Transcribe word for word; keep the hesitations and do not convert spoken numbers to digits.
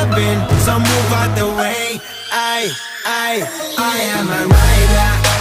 have been, so move out the way. I, I, I am a rider.